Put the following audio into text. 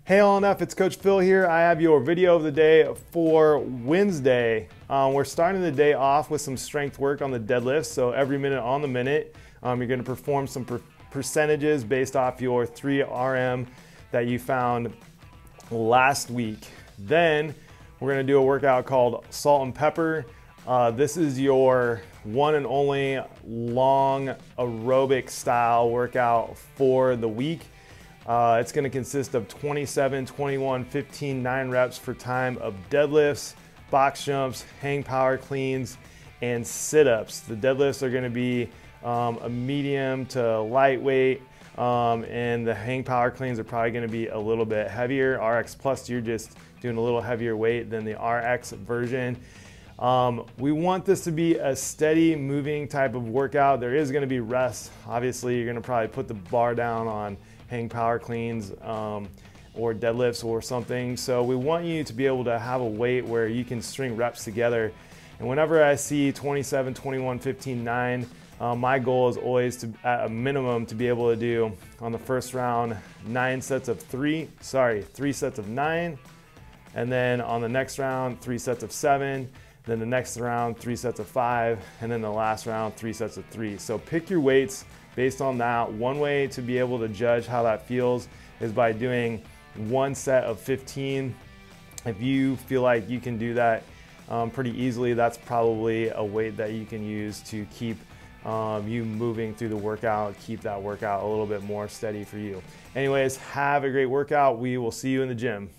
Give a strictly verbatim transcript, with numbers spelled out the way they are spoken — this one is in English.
Hey L N F, it's Coach Phil here. I have your video of the day for Wednesday. Um, we're starting the day off with some strength work on the deadlift. So every minute on the minute, um, you're gonna perform some per percentages based off your three R M that you found last week. Then we're gonna do a workout called salt and pepper. Uh, this is your one and only long aerobic style workout for the week. Uh, it's going to consist of twenty-seven, twenty-one, fifteen, nine reps for time of deadlifts, box jumps, hang power cleans, and sit-ups. The deadlifts are going to be um, a medium to lightweight, um, and the hang power cleans are probably going to be a little bit heavier. R X Plus, you're just doing a little heavier weight than the R X version. Um, we want this to be a steady moving type of workout. There is going to be rest. Obviously, you're going to probably put the bar down on hang power cleans um, or deadlifts or something. So we want you to be able to have a weight where you can string reps together. And whenever I see twenty-seven, twenty-one, fifteen, nine, um, my goal is always to, at a minimum, to be able to do on the first round, nine sets of three, sorry, three sets of nine. And then on the next round, three sets of seven. Then the next round, three sets of five. And then the last round, three sets of three. So pick your weights based on that. One way to be able to judge how that feels is by doing one set of fifteen. If you feel like you can do that um, pretty easily, that's probably a weight that you can use to keep um, you moving through the workout, keep that workout a little bit more steady for you. Anyways, have a great workout. We will see you in the gym.